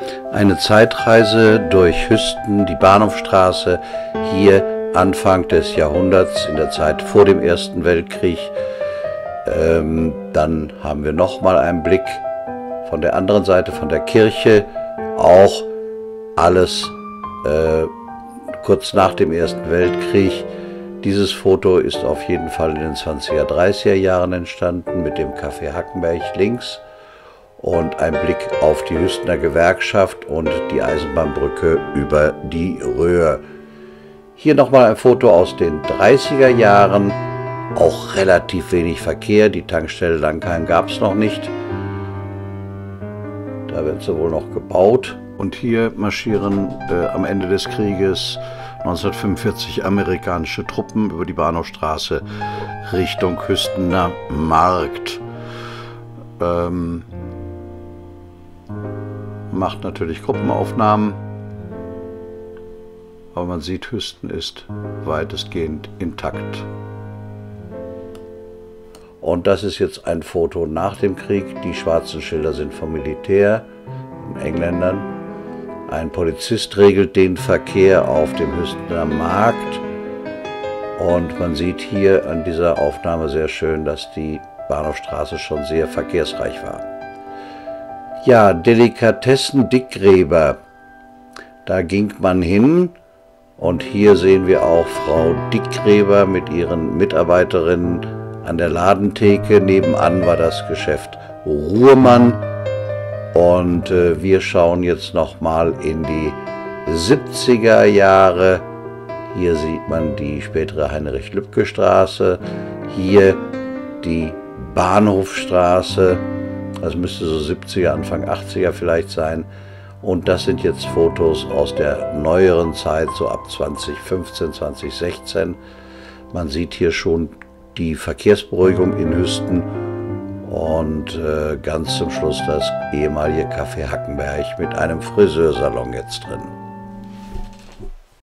Eine Zeitreise durch Hüsten, die Bahnhofstraße, hier Anfang des Jahrhunderts, in der Zeit vor dem Ersten Weltkrieg. Dann haben wir nochmal einen Blick von der anderen Seite, von der Kirche, auch alles kurz nach dem Ersten Weltkrieg. Dieses Foto ist auf jeden Fall in den 20er, 30er Jahren entstanden, mit dem Café Hackenberg links und ein Blick auf die Hüstener Gewerkschaft und die Eisenbahnbrücke über die Röhr. Hier nochmal ein Foto aus den 30er Jahren, auch relativ wenig Verkehr, die Tankstelle Langheim gab es noch nicht. Da wird sie wohl noch gebaut. Und hier marschieren am Ende des Krieges 1945 amerikanische Truppen über die Bahnhofstraße Richtung Hüstener Markt. Macht natürlich Gruppenaufnahmen, aber man sieht, Hüsten ist weitestgehend intakt. Und das ist jetzt ein Foto nach dem Krieg. Die schwarzen Schilder sind vom Militär, den Engländern. Ein Polizist regelt den Verkehr auf dem Hüstener Markt. Und man sieht hier an dieser Aufnahme sehr schön, dass die Bahnhofstraße schon sehr verkehrsreich war. Ja, Delikatessen-Dickgräber. Da ging man hin. Und hier sehen wir auch Frau Dickgräber mit ihren Mitarbeiterinnen an der Ladentheke. Nebenan war das Geschäft Ruhrmann. Und wir schauen jetzt nochmal in die 70er Jahre. Hier sieht man die spätere Heinrich-Lübke-Straße. Hier die Bahnhofstraße. Das müsste so 70er, Anfang 80er vielleicht sein. Und das sind jetzt Fotos aus der neueren Zeit, so ab 2015, 2016. Man sieht hier schon die Verkehrsberuhigung in Hüsten und ganz zum Schluss das ehemalige Café Hackenberg mit einem Friseursalon jetzt drin.